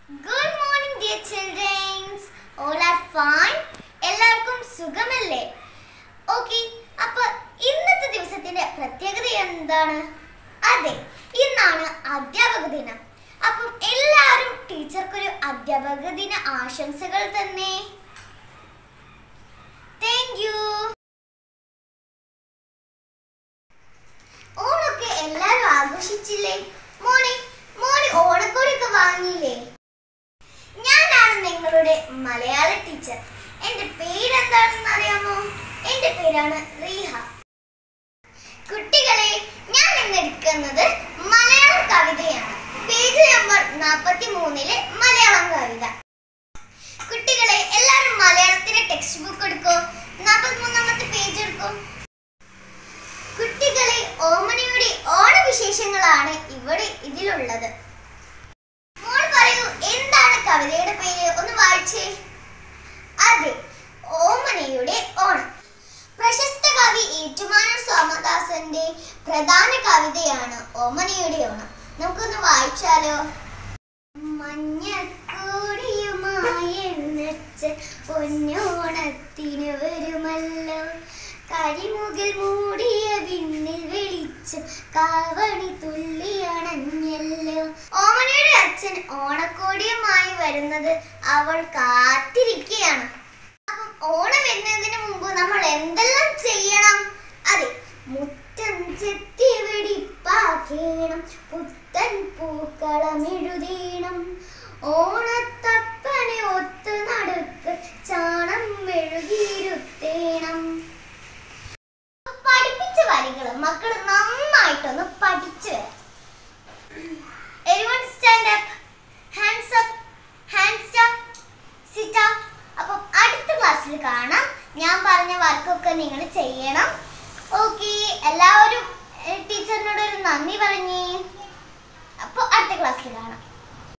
Good morning, dear children. All are fine. എല്ലാവർക്കും സുഖമല്ലേ? Okay. അപ്പോൾ ഇന്നത്തെ ദിവസത്തിന്റെ പ്രത്യേകത എന്താണ്? അതെ, ഇന്നാണ് അധ്യാപക ദിനം. അപ്പോൾ എല്ലാവരും ടീച്ചർക്ക് ഒരു അധ്യാപക ദിന ആശംസകൾ തന്നെ. Thank you. ഓണൊക്കെ എല്ലാവരും ആഘോഷിച്ചില്ലേ? മോനെ ഓണക്കോടിയൊക്കെ വാങ്ങിയില്ലേ? ഞാനാണ് നിങ്ങളുടെ മലയാള ടീച്ചർ. എൻ്റെ പേരെന്താണെന്ന് അറിയാമോ? എൻ്റെ പേരാണ് റീഹ. കുട്ടികളെ, ഞാൻ ഇന്ന് എടുക്കുന്നത് മലയാളം കവിതയാണ്. പേജ് നമ്പർ 43 മലയാളം കവിത. കുട്ടികളെ, എല്ലാവരും മലയാളത്തിന്റെ ടെക്സ്റ്റ് ബുക്ക് എടുക്കോ. 43ാമത്തെ പേജ് എടുക്കോ. കുട്ടികളെ, ഓമനയുടെ ഓണവിശേഷങ്ങളാണ് ഇതിലുള്ളത്. മോൾ പറയൂ, എന്താണ് കവിതയുടെ പേര്? ഒന്ന് വായിച്ചേ. അതെ, ഓമനയുടെ ഓണം. പ്രശസ്ത കവി ഏറ്റുമാനൂർ സോമദാസന്റെ പ്രധാന കവിതയാണ് ഓമനയുടെ ഓണം. നമുക്കൊന്ന് വായിച്ചാലോ. മഞ്ഞക്കോടിയുമായി പൊന്നോണത്തിന് വരുമല്ലോ, കരിമുകിൽ മൂടിയ വിണ്ണിൽ വെളിച്ചം കാവണി തുള്ളി അണഞ്ഞല്ലോ. ഓമനയുടെ അച്ഛൻ ഓണക്കോടിയുമായി വരുന്നത് അവൾ കാത്തിരിക്കുകയാണ്. അപ്പം ഓണം വരുന്നതിന് മുമ്പ് നമ്മൾ എന്തെല്ലാം ചെയ്യണം? അതെ, മുറ്റം ചെത്തി വെടിപ്പാക്കേണം, പുത്തൻ പൂക്കളം എഴുതേണം, ഓണത്തപ്പനെ ഒത്ത് നടുക്ക് ചാണം മെഴുകിയിരുത്തേണം. പഠിപ്പിച്ച വരികൾ മക്കൾ നന്നായിട്ടൊന്ന് പഠിച്ചു വരാം. Everyone stand up, hands up, hands down, sit up. അപ്പം അടുത്ത ക്ലാസ്സിൽ കാണാം. ഞാൻ പറഞ്ഞ വർക്കൊക്കെ നിങ്ങൾ ചെയ്യണം. ഓക്കെ, എല്ലാവരും ടീച്ചറിനോട് ഒരു നന്ദി പറഞ്ഞേ. അപ്പോൾ അടുത്ത ക്ലാസ്സിൽ കാണാം.